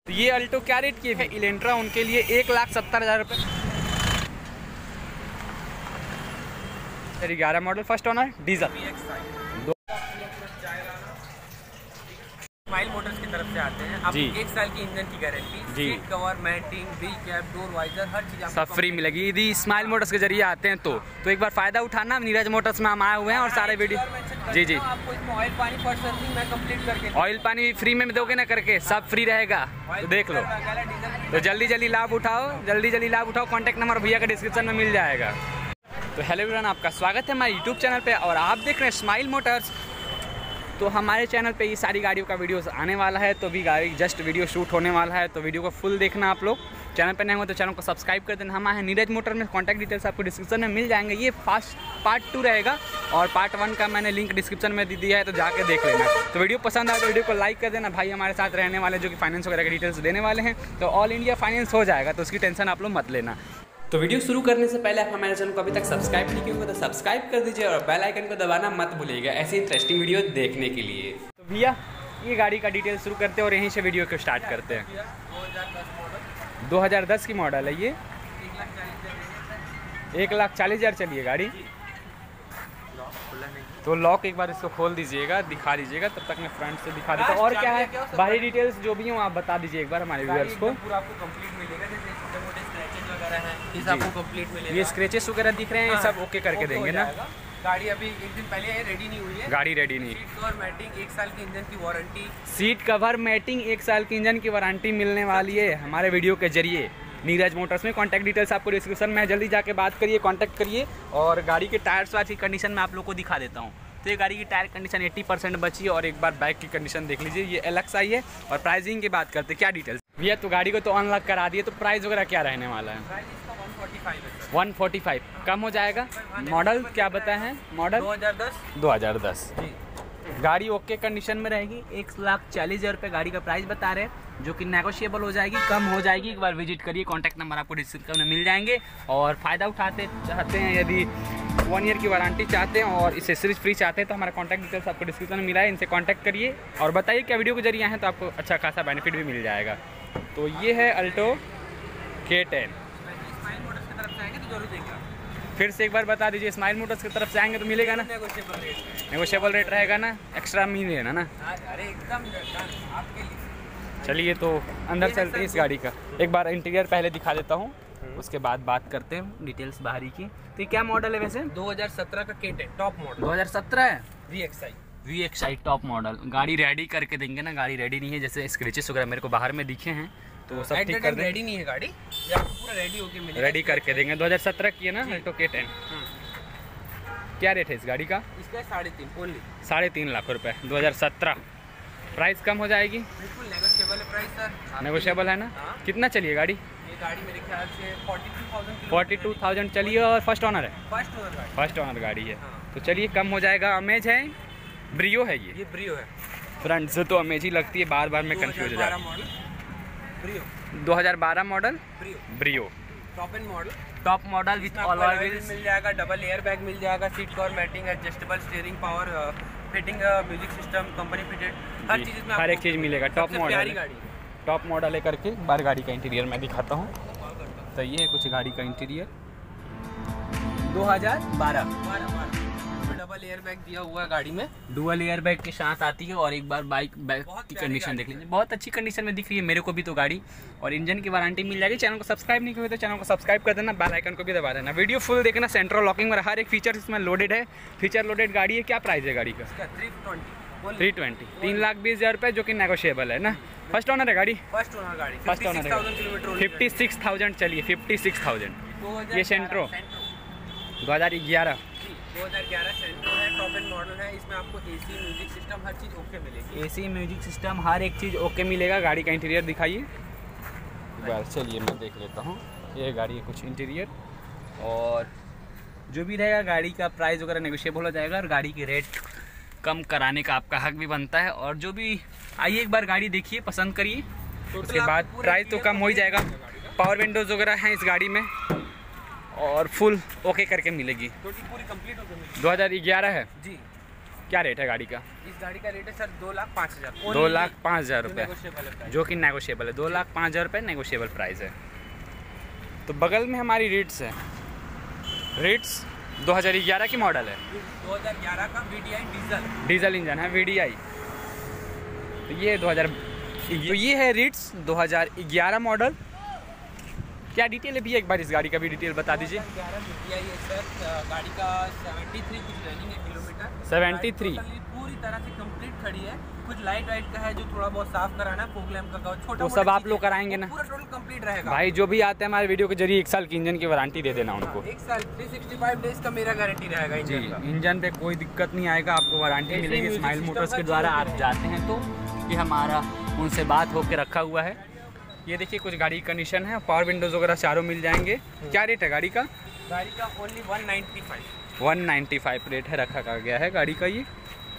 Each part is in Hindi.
ये अल्टो क्या रेट की है? इलेंट्रा उनके लिए 1,70,000 रुपये। 11 model, first owner, diesel. Smile motors की तरफ से आते हैं आप। 1 साल की इंजन की गारंटी, seat cover, matting, wheel cap, door visor, हर चीज सब फ्री मिलेगी यदि स्माइल मोटर्स के जरिए आते हैं तो एक बार फायदा उठाना। नीरज मोटर्स में हम आए हुए हैं और सारे वीडियो जी आपको इसमें ऑयल पानी फर्स्ट सर्विसिंग मैं कंप्लीट करके, ऑयल पानी भी फ्री में दोगे ना करके, सब फ्री रहेगा तो देख लो। तो जल्दी लाभ उठाओ, जल्दी लाभ उठाओ। कॉन्टैक्ट नंबर भैया का डिस्क्रिप्शन में मिल जाएगा। तो हेलो एवरीवन, आपका स्वागत है हमारे यूट्यूब चैनल पे और आप देख रहे हैं स्माइल मोटर्स। तो हमारे चैनल पे ये सारी गाड़ियों का वीडियोस आने वाला है, तो भी गाड़ी जस्ट वीडियो शूट होने वाला है, तो वीडियो को फुल देखना आप लोग। चैनल पर नए हो तो चैनल को सब्सक्राइब कर देना। हमारे नीरज मोटर में कॉन्टैक्ट डिटेल्स आपको डिस्क्रिप्शन में मिल जाएंगे। ये पार्ट 2 रहेगा और पार्ट 1 का मैंने लिंक डिस्क्रिप्शन में दे दिया है, तो जाके देख लेना। तो वीडियो पसंद आए तो वीडियो को लाइक कर देना। भाई हमारे साथ रहने वाले जो कि फाइनेंस वगैरह की डिटेल्स देने वाले हैं, तो ऑल इंडिया फाइनेंस हो जाएगा, तो उसकी टेंशन आप लोग मत लेना। तो वीडियो शुरू करने से पहले आप हमारे चैनल को अभी तक सब्सक्राइब नहीं किए होंगे तो सब्सक्राइब कर दीजिए और बेल आइकन को दबाना मत भूलिएगा ऐसी इंटरेस्टिंग वीडियो देखने के लिए। तो भैया ये गाड़ी का डिटेल शुरू करते हैं और यहीं से वीडियो को स्टार्ट करते हैं। 2010 की मॉडल है ये, 1,40,000 चली है गाड़ी। तो लॉक एक बार इसको खोल दीजिएगा, दिखा दीजिएगा, तब तक मैं फ्रंट से दिखा देता हूँ। और क्या है बाहरी डिटेल्स जो भी हो आप बता दीजिए एक बार हमारे व्यूअर्स को। पूरा आपको कंप्लीट मिलेगा, जैसे छोटे-मोटे स्क्रैचेस वगैरह हैं इस आपको कंप्लीट मिलेगा। ये स्क्रैचेस वगैरह दिख रहे हैं, ये सब ओके करके देंगे ना। गाड़ी अभी एक दिन पहले रेडी नहीं हुई है, गाड़ी रेडी नहीं। सीट कवर, मैटिंग, 1 साल की इंजन की वारंटी, सीट कवर, मैटिंग, 1 साल की इंजन की वारंटी मिलने वाली है हमारे वीडियो के जरिए नीरज मोटर्स में। कॉन्टैक्ट डिटेल्स आपको डिस्क्रिप्शन में, जल्दी जाके बात करिए, कॉन्टैक्ट करिए। और गाड़ी के टायर्स वाली कंडीशन में आप लोग को दिखा देता हूँ। तो ये गाड़ी की टायर कंडीशन 80% बची है और एक बार बैक की कंडीशन देख लीजिए। ये LXi है। और प्राइसिंग की बात करते हैं, क्या डिटेल्स भैया? तो गाड़ी को तो अनलॉक करा दिए, तो प्राइस वगैरह क्या रहने वाला है? 145 कम हो जाएगा। मॉडल क्या बताए हैं? मॉडल 2010 गाड़ी ओके कंडीशन में रहेगी। 1,40,000 रुपये गाड़ी का प्राइस बता रहे हैं, जो कि नेगोशिएबल हो जाएगी, कम हो जाएगी। एक बार विजिट करिए, कॉन्टैक्ट नंबर आपको डिस्क्रिप्शन में मिल जाएंगे। और फ़ायदा उठाते चाहते हैं, यदि 1 ईयर की वारंटी चाहते हैं और एसेसरीज फ्री चाहते हैं, तो हमारा कॉन्टैक्ट डिटेल्स आपको डिस्क्रिप्शन में मिला है, इनसे कॉन्टैक्ट करिए और बताइए क्या वीडियो के जरिए हैं, तो आपको अच्छा खासा बेनिफिट भी मिल जाएगा। तो ये है अल्टो K10। फिर से एक बार बता दीजिए, स्माइल मोटर्स की तरफ से आएंगे तो मिलेगा ना? नेगोशिएबल रेट रहेगा ना, एक्स्ट्रा मिलेगा ना? अरे एकदम आपके लिए। चलिए तो अंदर चलते हैं इस गाड़ी का। एक बार इंटीरियर पहले दिखा देता हूँ, उसके बाद बात करते हैं डिटेल्स बाहरी की। तो ये क्या मॉडल है वैसे? 2017 का K10 टॉप मॉडल। 2017 है। VXi top model. गाड़ी रेडी करके देंगे ना? गाड़ी रेडी नहीं है, जैसे स्क्रैचेस वगैरह मेरे को बाहर में दिखे हैं, तो सब ठीक कर देंगे। रेडी नहीं है गाड़ी, ये आपको पूरा रेडी होके मिलेगा। रेडी करके देंगे। 2017 की है ना अल्टो K10। क्या रेट है इस गाड़ी का? इसका 3.5 ओनली, 3.5 लाख रुपए। 2017 प्राइस कम हो जाएगी, बिल्कुल नेगोशिएबल है प्राइस सर। नेगोशिएबल है ना? कितना चलिए गाड़ी? ये गाड़ी मेरे ख्याल से 42,000 चलिए और फर्स्ट ओनर है। फर्स्ट ओनर गाड़ी है, तो चलिए कम हो जाएगा। अमेज है, ब्रियो है, ये ब्रियो है। फ्रंट से तो अमेज ही लगती है, बार बार मैं कंफ्यूज हो जाता हूँ। 2012 model Brio top model with alloy wheels मिल जाएगा, डबल एयर बैग मिल जाएगा, seat cover, matting, adjustable steering, power fitting, music system, company fitted, हर चीज़ में हर एक चीज़ मिलेगा। टॉप मॉडल, टॉप मॉडल है करके। बार गाड़ी का इंटीरियर मैं दिखाता हूँ। तो ये है कुछ गाड़ी का इंटीरियर 2012। डबल एयर बैग दिया हुआ है गाड़ी में, डुअल एयर बैग के साथ आती है। और एक बार बैक की कंडीशन देख लीजिए, बहुत अच्छी कंडीशन में दिख रही है मेरे को भी तो गाड़ी। और इंजन की वारंटी मिल जाएगी। चैनल को सब्सक्राइब नहीं किया तो चैनल को सब्सक्राइब कर देना, बेल आइकन को भी दबा देना। वीडियो फुल देखना, सेंट्रल लॉकिंग में हर एक फीचर इसमें लोडेड है। फीचर लोडेड गाड़ी है। क्या प्राइस है गाड़ी का? 320 3,20,0000 रुपये, जो कि नेगोशिएबल है ना? फर्स्ट ओनर है गाड़ी। फर्स्ट ओनर है। 56,000 चलिए, 56,000। ये सेंट्रो 2011 सेंट्रो है, टॉप एंड मॉडल है। इसमें आपको AC, म्यूजिक सिस्टम, हर चीज़ ओके मिलेगी। AC, म्यूजिक सिस्टम, हर एक चीज़ ओके मिलेगा। गाड़ी का इंटीरियर दिखाइए एक बार। चलिए मैं देख लेता हूँ। ये गाड़ी है कुछ इंटीरियर, और जो भी रहेगा गाड़ी का प्राइस वगैरह नेगोशिएबल हो जाएगा। और गाड़ी की रेट कम कराने का आपका हक भी बनता है। और जो भी आइए एक बार गाड़ी देखिए, पसंद करिए, उसके बाद प्राइस तो कम हो ही जाएगा। पावर विंडोज़ वगैरह हैं इस गाड़ी में और फुल ओके करके मिलेगी। पूरी कंप्लीट हो गई। 2011 है जी। क्या रेट है गाड़ी का? इस गाड़ी का रेट है सर 2,05,000। 2,05,000 रुपये, नेगोशिएबल जो कि नेगोशिएबल है। 2,05,000 रुपये नेगोशिएबल प्राइस है। तो बगल में हमारी रिट्स है। रिट्स 2011 की मॉडल है। 2011 का VDI डीजल इंजन है, VDI। तो ये है रिट्स 2011 मॉडल। क्या डिटेल है भैया, एक बार इस गाड़ी का भी डिटेल बता दीजिए। 2011 VDI है सर। गाड़ी का 73 कुछ रनिंग है किलोमीटर। 73 पूरी तरह से कंप्लीट खड़ी है। कुछ लाइट वाइट का है जो थोड़ा बहुत साफ कराना है, फोग लैम्प का कवर छोटा, वो सब आप लोग कराएंगे ना? पूरा टोटल कंप्लीट रहेगा भाई। जो भी आते हैं हमारे वीडियो के जरिए 1 साल की इंजन की वारंटी दे देना उनको। 1 साल 365 डेज का मेरा गारंटी रहेगा जी। इंजन का। इंजन पे कोई दिक्कत नहीं आएगा, आपको वारंटी मिलेगी। स्माइल मोटर्स के द्वारा आप जाते हैं तो ये हमारा उनसे बात होकर रखा हुआ है। ये देखिए कुछ गाड़ी की कंडीशन है, पावर विंडोज़ वगैरह चारों मिल जाएंगे। क्या रेट है गाड़ी का? गाड़ी का ओनली 195। 195 रेट है, रखा गया है गाड़ी का। ये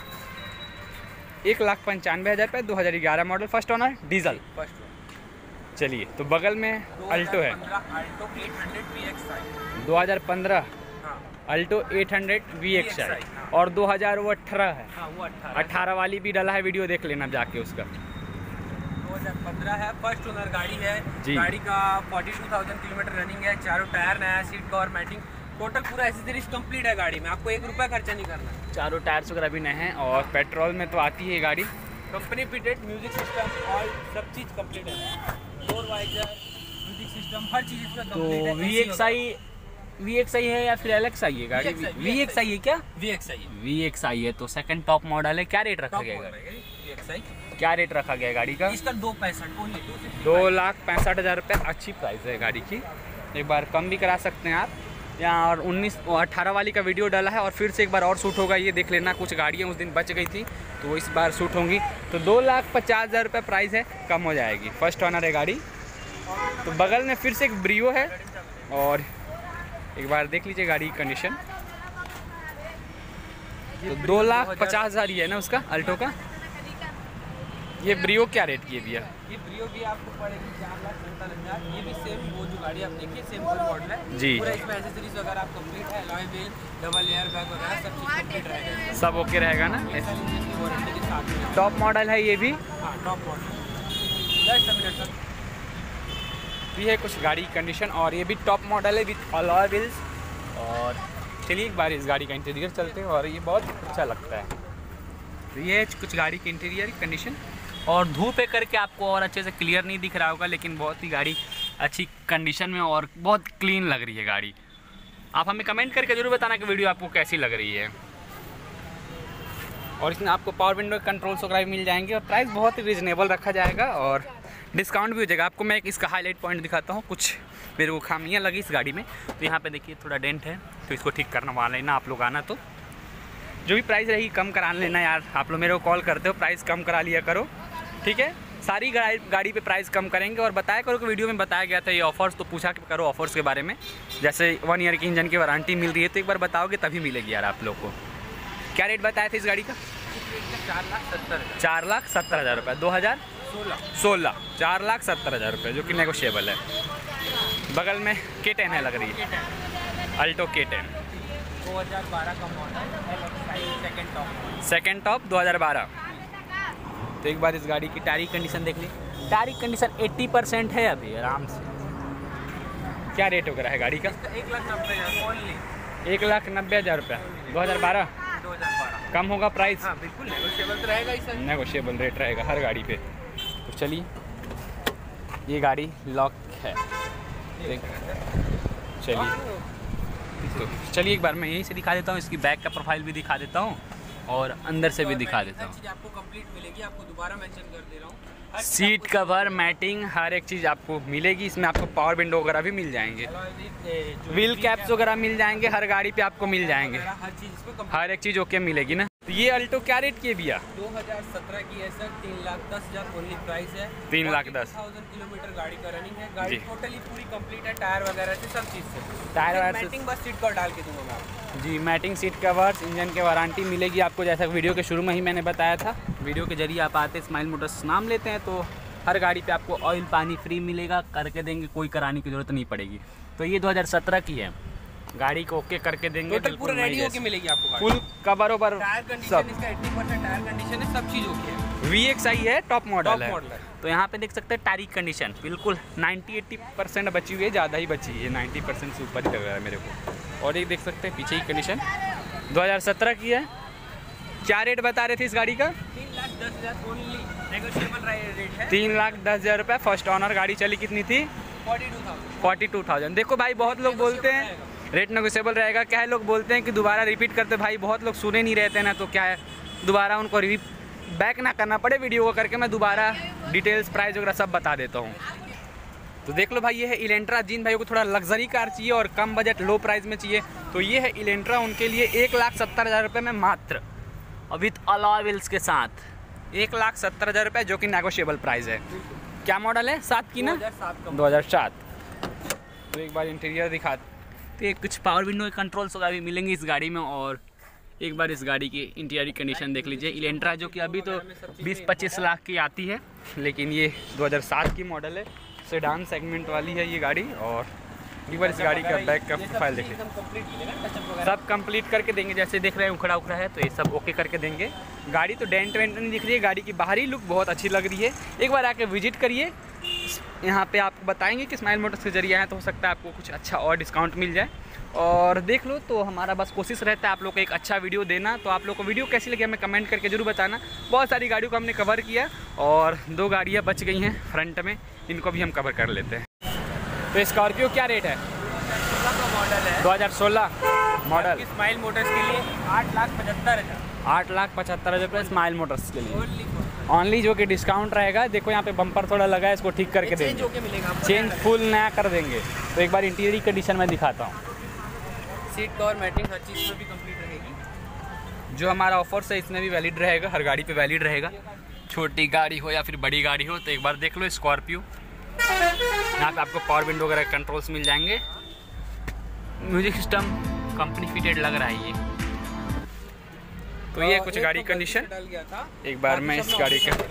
1,95,000 रुपये, 2011 model, first owner, diesel. First. चलिए, तो बगल में अल्टो है। 2015 अल्टो 800 VXI। 2015 हाँ अल्टो 800 VXI। हाँ। और 2018 है। हाँ वो 18 वाली भी डाला है, वीडियो देख लेना जाके उसका। 2015 है, फर्स्ट ओनर गाड़ी है जी। गाड़ी का 42,000 किलोमीटर रनिंग है। चारों टायर नया, सीट कवर, मैटिंग, टोटल पूरा एसेसरीज कंप्लीट है गाड़ी में। आपको 1 रुपया खर्चा नहीं करना है। चारों टायर्स वगैरह भी नए हैं और पेट्रोल में तो आती है ये गाड़ी। कंपनी फिटेड म्यूजिक सिस्टम और सब चीज़ कंप्लीट है। डोर वाइजर, म्यूजिक सिस्टम, हर चीज़ इसमें तो कंप्लीट है। VXI है या फिर LXI है गाड़ी? VXI है क्या? VXI है। तो सेकंड टॉप मॉडल है। क्या रेट रखा गया? VXI क्या रेट रखा गया गाड़ी का? इसका 265 ओनली 2,65,000 रुपये। अच्छी प्राइस है गाड़ी की, एक बार कम भी करा सकते हैं आप। यहाँ और 18 वाली का वीडियो डाला है और फिर से एक बार और शूट होगा, ये देख लेना। कुछ गाड़ियाँ उस दिन बच गई थी तो वो इस बार शूट होंगी। तो 2,50,000 रुपये प्राइस है, कम हो जाएगी। फर्स्ट ओनर है गाड़ी। तो बगल में फिर से एक ब्रियो है और एक बार देख लीजिए गाड़ी की कंडीशन। तो 2,50,000 ही है ना उसका, अल्टो का। ये ब्रियो क्या रेट की है भैया? ये ब्रियो भी आपको पड़ेगी 4,47,000। ये भी सेम वो जो गाड़ी आप देखिए सेम वही मॉडल है जी। पूरा इसमें एसेसरीज वगैरह आप कंप्लीट है। Alloy wheel, double air bag वगैरह सब चीज़ कंप्लीट रहेगा। सब ओके रहेगा ना? इंजन की वारंटी के साथ में। टॉप मॉडल है ये भी। हाँ top model. Just a minute sir. ये है कुछ गाड़ी की कंडीशन और ये भी टॉप मॉडल है विथ अलॉय व्हील्स। और चलिए एक बार इस गाड़ी का इंटीरियर चलते हैं और ये बहुत अच्छा लगता है। तो ये है कुछ गाड़ी की इंटीरियर कंडीशन। और धूप है करके आपको और अच्छे से क्लियर नहीं दिख रहा होगा, लेकिन बहुत ही गाड़ी अच्छी कंडीशन में और बहुत क्लीन लग रही है गाड़ी। आप हमें कमेंट करके ज़रूर बताना कि वीडियो आपको कैसी लग रही है। और इसमें आपको पावर विंडो कंट्रोल्स वगैरह भी मिल जाएंगे और प्राइस बहुत ही रीजनेबल रखा जाएगा और डिस्काउंट भी हो जाएगा। आपको मैं एक इसका हाईलाइट पॉइंट दिखाता हूँ। कुछ मेरे को खामियाँ लगी इस गाड़ी में। तो यहाँ पे देखिए थोड़ा डेंट है, तो इसको ठीक करना वाला लेना आप लोग आना। तो जो भी प्राइस रहेगी कम करा लेना यार। आप लोग मेरे को कॉल करते हो, प्राइस कम करा लिया करो, ठीक है? सारी गाड़ी पे प्राइस कम करेंगे और बताया करो कि वीडियो में बताया गया था ये ऑफर्स, तो पूछा करो ऑफर्स के बारे में। जैसे 1 ईयर की इंजन की वारंटी मिल रही है तो एक बार बताओगे तभी मिलेगी यार आप लोग को। क्या रेट बताया था इस गाड़ी का? 4,70,000 रुपये। 2016 4,70,000 रुपये, जो कि नेगोशिएबल है। बगल में K10 है लग रही है, अल्टो K10 2012 का मॉडल, सेकेंड टॉप 2012। तो एक बार इस गाड़ी की टायर की कंडीशन देख ली। टायर की कंडीशन 80% है अभी आराम से। क्या रेट वगैरह है गाड़ी का? 1,90,000 ओनली। 1,90,000 रुपये। 2012 कम होगा प्राइस? हाँ बिल्कुल नेगोशिएबल तो रहेगा ही सर। नेगोशिएबल रेट रहेगा हर गाड़ी पे। तो चलिए, ये गाड़ी लॉक है, चलिए एक बार मैं यहीं से दिखा देता हूँ। इसकी बैक का प्रोफाइल भी दिखा देता हूँ और अंदर से भी दिखा देता हूँ। आपको कंप्लीट मिलेगी, आपको दोबारा मेंशन कर दे रहा हूँ। सीट कवर, मैटिंग, हर एक चीज़ आपको मिलेगी। इसमें आपको पावर विंडो वगैरह भी मिल जाएंगे, व्हील कैप्स वगैरह मिल जाएंगे, हर गाड़ी पे आपको मिल जाएंगे। हर एक चीज़ ओके मिलेगी ना? तो ये अल्टो क्या रेट की है भैया? 2017 की है सर। 3,10,000 ओनली प्राइस है। 3,10,000 किलोमीटर गाड़ी का रनिंग है। गाड़ी टोटली पूरी कंप्लीट है, टायर वगैरह से सब चीज़ से। टायर वायर से मैटिंग बस सीट कवर डाल के दूंगा मैं आपको। जी, मैटिंग, सीट कवर्स, इंजन की वारंटी मिलेगी आपको। जैसा वीडियो के शुरू में ही मैंने बताया था, वीडियो के जरिए आप आते स्माइल मोटर्स नाम लेते हैं तो हर गाड़ी पे आपको ऑयल पानी फ्री मिलेगा, करके देंगे, कोई कराने की ज़रूरत नहीं पड़ेगी। तो ये 2017 की है गाड़ी को ओके करके देंगे, टोटल पूरा रेडी होके मिलेगी आपको गाड़ी। Full cover over tyre condition सब इसका 80% टायर कंडीशन है, सब चीज़ ओके है। VXI है, टॉप मॉडल है। मॉडल है। तो यहाँ पे देख सकते हैं टायर कंडीशन बिल्कुल 90-80% बची हुई है, ज़्यादा ही बची है, 90% से ऊपर ही लग रहा है मेरे को। और ये देख सकते हैं पीछे ही कंडीशन 2017 की है। क्या रेट बता रहे थे इस गाड़ी का? 3,10,000 ओनली, नेगोशिएबल रेट है। 3,10,000 रुपये। फर्स्ट ऑनर गाड़ी चली कितनी थी? 42,000। देखो भाई, बहुत लोग बोलते हैं रेट नेगोशिएबल रहेगा। क्या है, लोग बोलते हैं कि दोबारा रिपीट करते, भाई बहुत लोग सुने नहीं रहते ना, तो क्या है दोबारा उनको बैक ना करना पड़े वीडियो को करके, मैं दोबारा डिटेल्स प्राइस वगैरह सब बता देता हूँ। तो देख लो भाई, ये है इलेंट्रा। जिन भाइयों को थोड़ा लग्जरी कार चाहिए और कम बजट लो प्राइस में चाहिए तो ये है इलेंट्रा। उनके लिए 1,70,000 रुपये में मात्र, विथ अलॉय व्हील्स के साथ 1,70,000 रुपये, जो कि नेगोशिएबल प्राइस है। क्या मॉडल है? 7 की ना? 2007। तो एक बार इंटीरियर दिखाते हैं। कुछ पावर विंडो के कंट्रोल्स वगैरह भी मिलेंगे इस गाड़ी में। और एक बार इस गाड़ी की इंटीरियर कंडीशन देख लीजिए। इलेंट्रा जो कि अभी तो 20-25 लाख की आती है, लेकिन ये 2007 की मॉडल है, सेडान सेगमेंट वाली है ये गाड़ी। और एक बार इस गाड़ी का बैक का प्रोफाइल देख लीजिए, सब कंप्लीट करके देंगे। जैसे देख रहे हैं उखड़ा उखड़ा है, तो ये सब ओके करके देंगे। गाड़ी तो डेंट वेंट नहीं दिख रही है, गाड़ी की बाहरी लुक बहुत अच्छी लग रही है। एक बार आके विजिट करिए, यहाँ पे आपको बताएंगे कि स्माइल मोटर्स के जरिए आए तो हो सकता है आपको कुछ अच्छा और डिस्काउंट मिल जाए। और देख लो, तो हमारा बस कोशिश रहता है आप लोग को एक अच्छा वीडियो देना। तो आप लोग को वीडियो कैसी लगी हमें कमेंट करके जरूर बताना। बहुत सारी गाड़ियों को हमने कवर किया और 2 गाड़ियाँ बच गई हैं फ्रंट में, इनको भी हम कवर कर लेते हैं। तो स्कॉर्पियो क्या रेट है? 2016 का मॉडल है, 2016 मॉडल। स्माइल मोटर्स के लिए 8,75,000। 8,75,000 रुपये स्माइल मोटर्स के लिए ऑनली, जो कि डिस्काउंट रहेगा। देखो यहाँ पे बम्पर थोड़ा लगा है, इसको ठीक करके देंगे, चेंज फुल नया कर देंगे। तो एक बार इंटीरियर कंडीशन में दिखाता हूँ। सीट कवर मैटिंग हर चीज़ में भी कंप्लीट रहेगी। जो हमारा ऑफर्स है इसमें भी वैलिड रहेगा, हर गाड़ी पे वैलिड रहेगा, छोटी गाड़ी हो या फिर बड़ी गाड़ी हो। तो एक बार देख लो स्कॉर्पियो, यहाँ पे आपको पावर विंडो वगैरह कंट्रोल्स मिल जाएंगे। म्यूजिक सिस्टम कंपनी फिटेड लग रहा है ये। तो ये कुछ गाड़ी कंडीशन, एक बार मैं इस गाड़ी का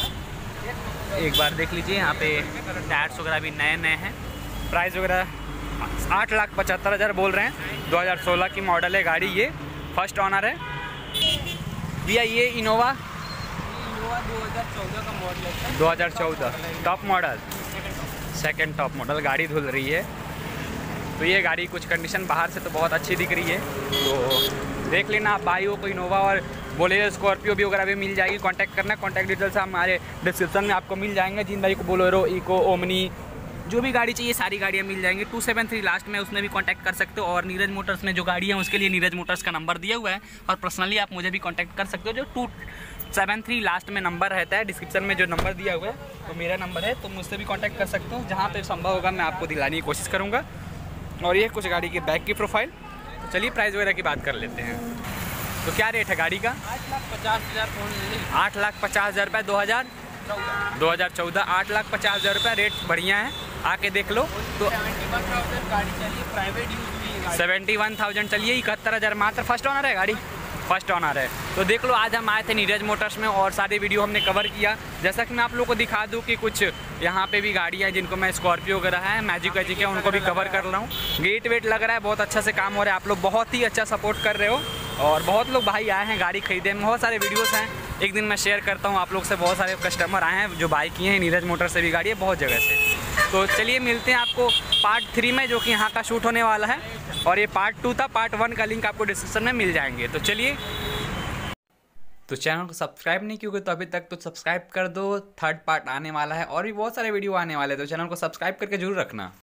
एक बार देख लीजिए। यहाँ पे टायर्स वगैरह भी नए नए हैं। प्राइस वगैरह 8,75,000 बोल रहे हैं। 2016 की मॉडल है गाड़ी, ये फर्स्ट ऑनर है भैया। ये इनोवा 2014 का मॉडल है। 2014 top model, second top model गाड़ी धुल रही है। तो ये गाड़ी कुछ कंडीशन बाहर से तो बहुत अच्छी दिख रही है, तो देख लेना आप भाइयों को। इनोवा और बोलेरो स्कॉर्पियो भी वगैरह भी मिल जाएगी, कांटेक्ट करना। कांटेक्ट डिटेल्स हमारे डिस्क्रिप्शन में आपको मिल जाएंगे। जिन भाई को बोलेरो, इको, ओमनी, जो भी गाड़ी चाहिए सारी गाड़ियाँ मिल जाएंगी। 273 लास्ट में उसमें भी कांटेक्ट कर सकते हो। और नीरज मोटर्स में जो गाड़ी है उसके लिए नीरज मोटर्स का नंबर दिया हुआ है, और पर्सनली आप मुझे भी कांटेक्ट कर सकते हो। जो 273 लास्ट में नंबर रहता है, डिस्क्रिप्शन में जो नंबर दिया हुआ है तो मेरा नंबर है, तो मुझसे भी कांटेक्ट कर सकते हो। जहाँ पे संभव होगा मैं आपको दिलाने की कोशिश करूँगा। और ये कुछ गाड़ी के बैक की प्रोफाइल। तो चलिए प्राइस वगैरह की बात कर लेते हैं। तो क्या रेट है गाड़ी का? 8,50,000। 8,50,000 रुपये। 2014 8,50,000 रुपये। रेट बढ़िया है, आके देख लो। तो 71,000 गाड़ी चलिए, प्राइवेट यूज 71,000 चलिए, 71,000 मात्र। फर्स्ट ऑनर है गाड़ी, फर्स्ट ऑनर है। तो देख लो, आज हम आए थे नीरज मोटर्स में और सारी वीडियो हमने कवर किया। जैसा कि मैं आप लोगों को दिखा दूं कि कुछ यहाँ पे भी गाड़ियाँ हैं जिनको मैं स्कॉर्पियो वगैरह है, मैजिक वैजिक है, उनको भी कवर कर रहा हूँ। गेट वेट लग रहा है, बहुत अच्छा से काम हो रहा है। आप लोग बहुत ही अच्छा सपोर्ट कर रहे हो और बहुत लोग भाई आए हैं गाड़ी खरीदे में। बहुत सारे वीडियोस हैं, एक दिन मैं शेयर करता हूँ आप लोग से। बहुत सारे कस्टमर आए हैं जो बाई किए हैं, नीरज मोटर से भी गाड़ी है बहुत जगह से। तो चलिए मिलते हैं आपको पार्ट 3 में, जो कि यहाँ का शूट होने वाला है। और ये पार्ट 2 था, पार्ट 1 का लिंक आपको डिस्क्रिप्शन में मिल जाएंगे। तो चलिए, तो चैनल को सब्सक्राइब नहीं किया तो अभी तक तो सब्सक्राइब कर दो। 3rd पार्ट आने वाला है और भी बहुत सारे वीडियो आने वाले हैं, तो चैनल को सब्सक्राइब करके जरूर रखना।